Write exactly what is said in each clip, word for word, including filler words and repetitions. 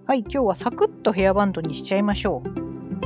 はい、今日はサクッとヘアバンドにしちゃいましょう。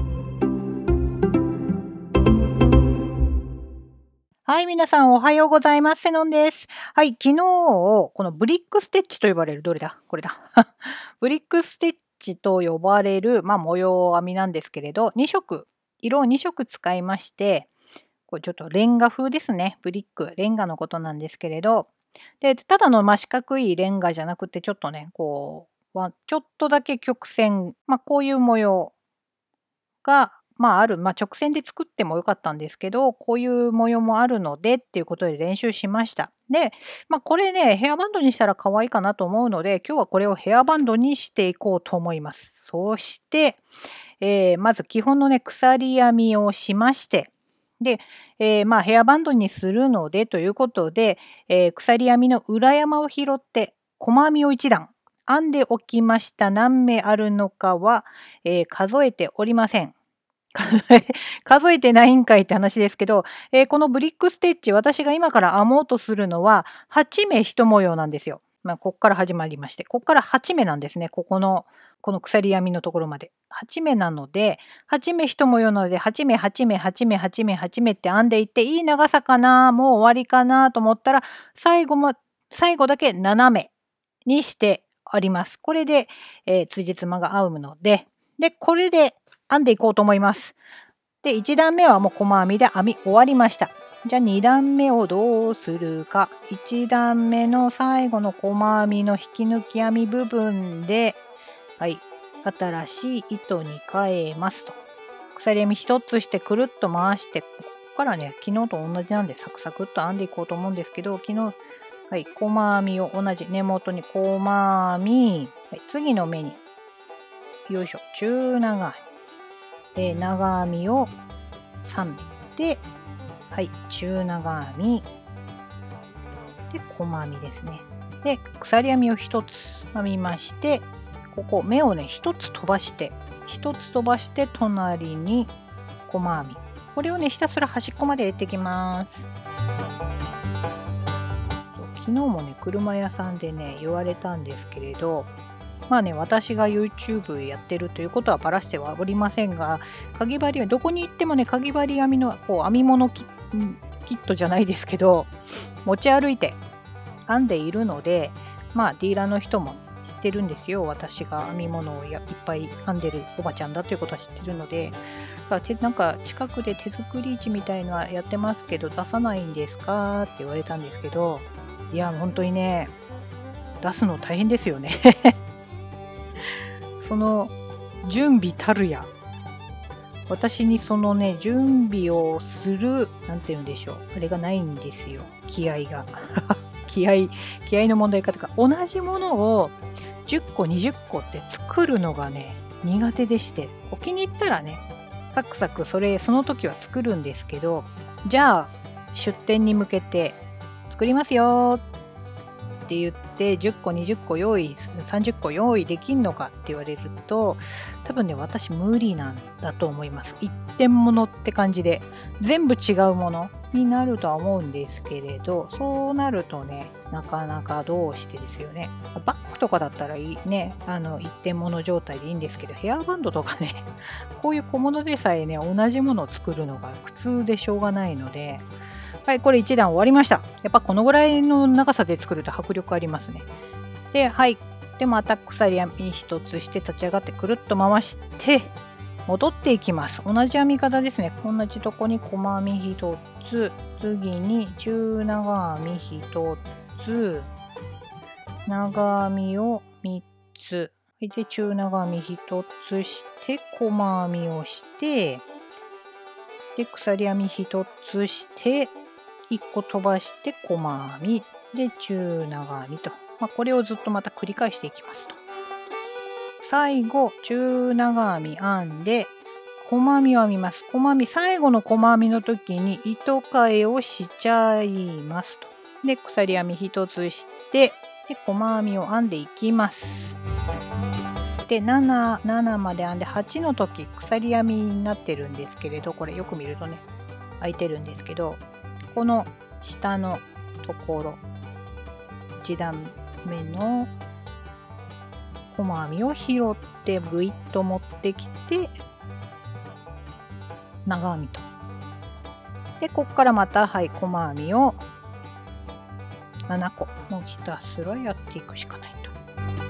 はい、皆さんおはようございます。セノンです。はい、昨日、このブリックステッチと呼ばれる、どれだこれだ。ブリックステッチと呼ばれる、まあ、模様編みなんですけれど、に色、色をに色使いまして、これちょっとレンガ風ですね。ブリック、レンガのことなんですけれど、で、ただの真四角いレンガじゃなくて、ちょっとね、こう、ちょっとだけ曲線、まあ、こういう模様が、まあ、ある、まあ、直線で作ってもよかったんですけど、こういう模様もあるのでっていうことで練習しました。で、まあ、これね、ヘアバンドにしたら可愛いかなと思うので、今日はこれをヘアバンドにしていこうと思います。そして、えーまず基本のね、鎖編みをしまして、で、えーまあ、ヘアバンドにするのでということで、えー鎖編みの裏山を拾って、細編みをいち段編んでおきました。何目あるのかは、えー数えておりません。数えてないんかいって話ですけど、えーこのブリックステッチ、私が今から編もうとするのは、はち目一模様なんですよ。まあ、こっから始まりまして、こっからはち目なんですね。ここの、この鎖編みのところまで。はち目なので、はち目一模様なので、はち目、はち目、はち目、はち目、はち目って編んでいって、いい長さかな、もう終わりかなと思ったら、最後も、最後だけなな目にしてあります。これで、えー、辻褄が合うので、で、これで編んでいこうと思います。で、いち段目はもう細編みで編み終わりました。じゃあに段目をどうするか。いち段目の最後の細編みの引き抜き編み部分で、はい、新しい糸に変えますと。鎖編み一つしてくるっと回して、ここからね、昨日と同じなんでサクサクっと編んでいこうと思うんですけど、昨日、はい、細編みを同じ根元に細編み、はい、次の目に、よいしょ、中長編み。長編みをさん目で、はい、中長編みで細編みですね。で、鎖編みをひとつ編みまして、ここ目をねひとつ飛ばしてひとつ飛ばして隣に細編み、これをねひたすら端っこまで入れていきます。昨日もね車屋さんでね言われたんですけれど、まあね、私が YouTube やってるということはばらしてはおりませんが、かぎ針はどこに行ってもね、かぎ針編みのこう編み物キキットじゃないですけど、持ち歩いて編んでいるので、まあディーラーの人も知ってるんですよ。私が編み物をやいっぱい編んでるおばちゃんだということは知ってるので、なんか近くで手作り市みたいのはやってますけど、出さないんですかって言われたんですけど、いや、本当にね、出すの大変ですよね。その準備たるや、私にそのね準備をするなんて言うんでしょう、あれがないんですよ。気合が気合気合の問題かとか、同じものをじゅっこにじゅっこって作るのがね苦手でして、お気に入ったらねサクサクそれその時は作るんですけど、じゃあ出店に向けて作りますよって言ってじゅっこにじゅっこ用意さんじゅっこ用意できんのかって言われると、多分ね私無理なんだと思います。一点物って感じで全部違うものになるとは思うんですけれど、そうなるとねなかなかどうしてですよね。バッグとかだったらいいね、あの一点物状態でいいんですけど、ヘアバンドとかねこういう小物でさえね同じものを作るのが苦痛でしょうがないので、はい、これいち段終わりました。やっぱこのぐらいの長さで作ると迫力ありますね。で、はい。で、また鎖編み一つして立ち上がってくるっと回して戻っていきます。同じ編み方ですね。同じとこに細編み一つ、次に中長編み一つ、長編みをみっつ、で中長編み一つして細編みをして、で鎖編み一つしていっこ飛ばして細編みで中長編みと、まあ、これをずっとまた繰り返していきますと。最後中長編み編んで細編みを編みます。細編み、最後の細編みの時に糸換えをしちゃいますと。で鎖編み一つしてで細編みを編んでいきます。でなな、ななまで編んではちの時鎖編みになってるんですけれど、これよく見るとね開いてるんですけど、この下のところいち段目の細編みを拾ってぐいっと持ってきて長編みと。でここからまたはい細編みをななこもうひたすらやっていくしかないと。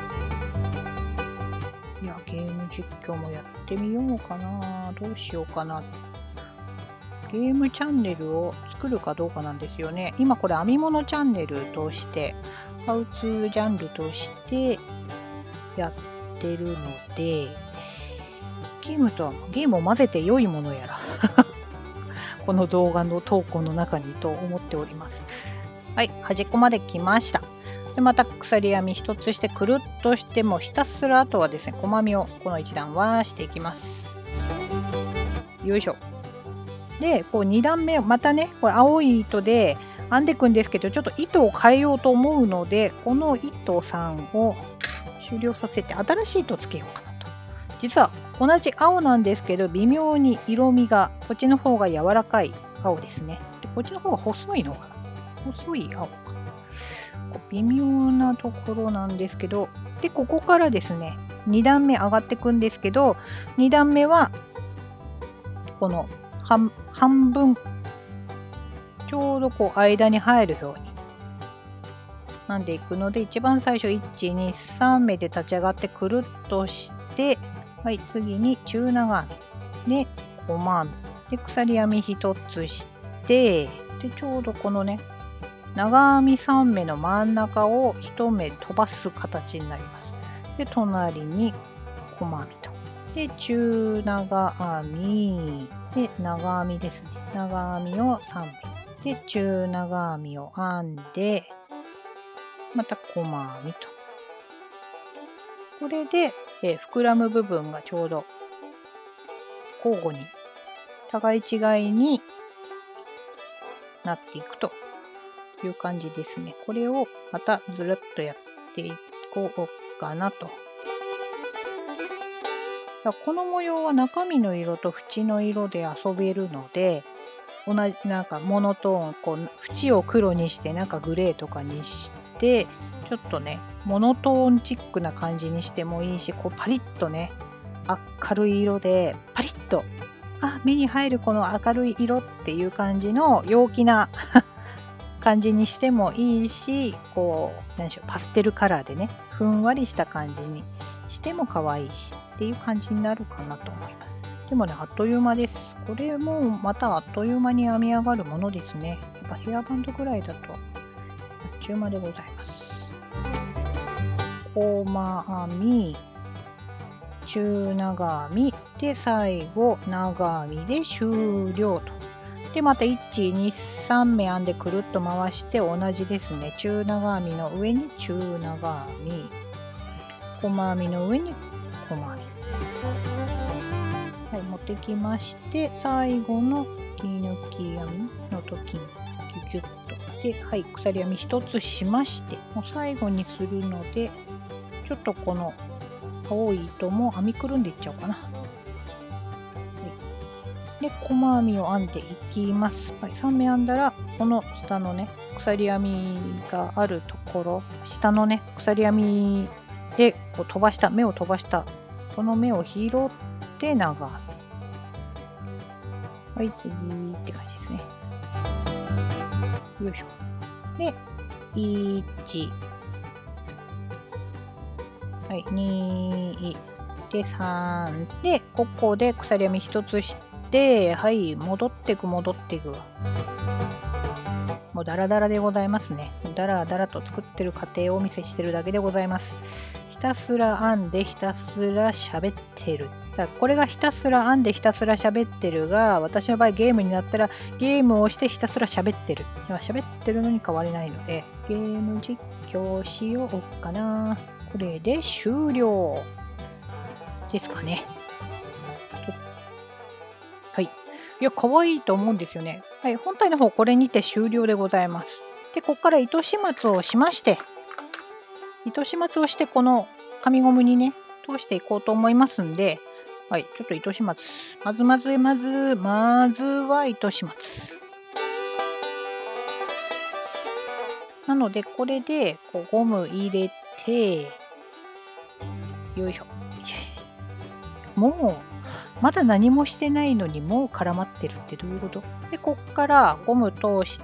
いやゲーム実況もやってみようかな。どうしようかな。ゲームチャンネルを作るかどうかなんですよね。今これ編み物チャンネルとしてハウツージャンルとしてやってるので、ゲームとはゲームを混ぜて良いものやらこの動画の投稿の中にと思っております。はい、端っこまで来ました。でまた鎖編み一つしてくるっとしてもひたすらあとはですね細編みをこの一段はしていきます。よいしょ。でこうに段目またねこれ青い糸で編んでいくんですけど、ちょっと糸を変えようと思うのでこの糸さんを終了させて新しい糸をつけようかなと。実は同じ青なんですけど微妙に色味がこっちの方が柔らかい青ですね。でこっちの方が細いのかな。細い青か。こう微妙なところなんですけど、でここからですねに段目上がっていくんですけど、に段目はこの 半, 半分ちょうどこう間に入るように編んでいくので、一番最初いちにさん目で立ち上がってくるっとして、はい、次に中長編みで細編みで鎖編み一つして、でちょうどこのね長編みさん目の真ん中をいち目飛ばす形になります。で隣に細編みとで中長編みで長編みですね。長編みをさん目で中長編みを編んでまた細編みと。これで、えー、膨らむ部分がちょうど交互に互い違いになっていくという感じですね。これをまたずるっとやっていこうかなと。この模様は中身の色と縁の色で遊べるので、同じなんかモノトーンこう縁を黒にしてなんかグレーとかにしてちょっとねモノトーンチックな感じにしてもいいし、こうパリッとね明るい色でパリッとあ目に入るこの明るい色っていう感じの陽気な感じにしてもいいし、こう何でしょうパステルカラーでねふんわりした感じにしても可愛いしっていう感じになるかなと思います。でもねあっという間です。これもまたあっという間に編み上がるものですね。やっぱヘアバンドぐらいだとあっちゅう間でございます。細編み中長編みで最後長編みで終了と。でまたいちにさん目編んでくるっと回して同じですね。中長編みの上に中長編み細編みの上に細編み、はい、持ってきまして、最後の切り抜き編みの時にギュギュッとで、はい、鎖編み一つしまして、もう最後にするのでちょっとこの青い糸も編みくるんでいっちゃおうかな。はい、で細編みを編んでいきます。はい、さん目編んだらこの下のね鎖編みがあるところ、下のね鎖編みでこう飛ばした目を飛ばしたこの目を拾って長編み、はい次って感じですね。よいしょ。でいち、はい、にでさんでここで鎖編み一つして、はい戻っていく戻っていく。もうダラダラでございますね。ダラダラと作ってる過程をお見せしてるだけでございます。ひたすら編んでひたすら喋ってる。これがひたすら編んでひたすら喋ってるが、私の場合ゲームになったらゲームをしてひたすら喋ってる。今喋ってるのに変わりないのでゲーム実況しようかな。これで終了ですかね。はい。いや、可愛いと思うんですよね。はい、本体の方これにて終了でございます。で、ここから糸始末をしまして、糸始末をしてこの紙ゴムにね、通していこうと思いますんで、はい、ちょっと糸始末。まずまずまず、まずは糸始末。なので、これでこうゴム入れて、 よいしょ。もう、まだ何もしてないのにもう絡まってるってどういうこと？で、こっからゴム通して、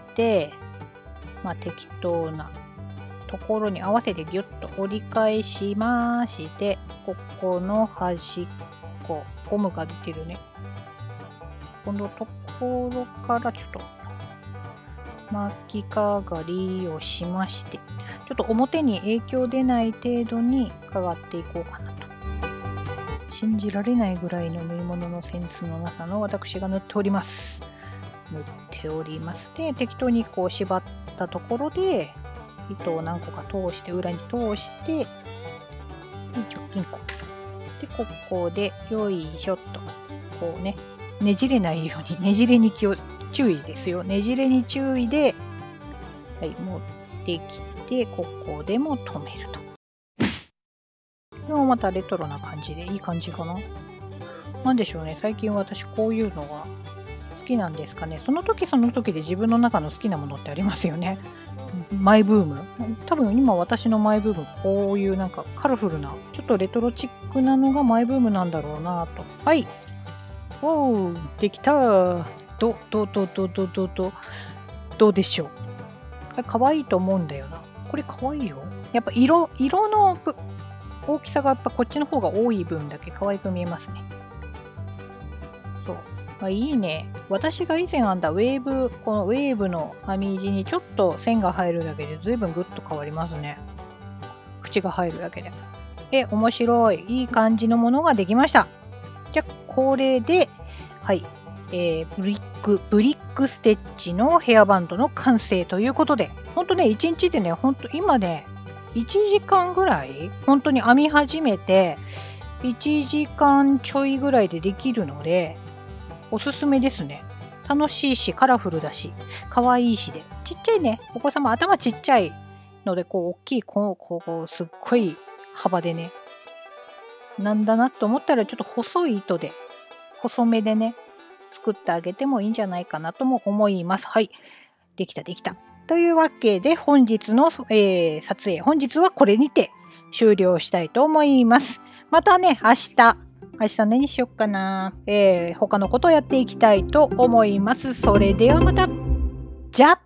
まあ適当なところに合わせてギュッと折り返しまして、ここの端っこ、ゴムが出てるね。このところからちょっと巻きかがりをしまして、ちょっと表に影響出ない程度にかがっていこうかなと。信じられないぐらいの縫い物のセンスの中の私が縫っております。縫っております。で、適当にこう縛ったところで、糸を何個か通して、裏に通して、直近こ。で、ここで、よいしょっと、こうね、ねじれないように、ねじれに気を、注意ですよ。ねじれに注意で、はい、持ってきて、ここでも止めると。でもまたレトロな感じでいい感じかな。なんでしょうね。最近私こういうのが好きなんですかね。その時その時で自分の中の好きなものってありますよね。マイブーム。多分今私のマイブーム、こういうなんかカラフルな、ちょっとレトロチックなのがマイブームなんだろうなと。はい。おー、できた。ど、ど、ど、ど、ど、ど、ど、どうでしょう。可愛いと思うんだよな。これ可愛いよ。やっぱ色、色の大きさがやっぱこっちの方が多い分だけ可愛く見えますね。そう。あ、いいね。私が以前編んだウェーブ、このウェーブの編み地にちょっと線が入るだけで随分ぐっと変わりますね。縁が入るだけで。え、面白い。いい感じのものができました。じゃあ、これで、はい。えー、ブリック、ブリックステッチのヘアバンドの完成ということで、ほんとね、いちにちでね、ほんと今ね、いちじかんぐらい本当に編み始めていちじかんちょいぐらいでできるのでおすすめですね。楽しいしカラフルだし可愛いしで、ちっちゃいね、お子様頭ちっちゃいのでこう大きいこうこうこうすっごい幅でね、なんだなと思ったらちょっと細い糸で細めでね作ってあげてもいいんじゃないかなとも思います。はい、できたできた。というわけで本日の、えー、撮影、本日はこれにて終了したいと思います。またね、明日、明日何しよっかな、えー、他のことをやっていきたいと思います。それではまた、じゃ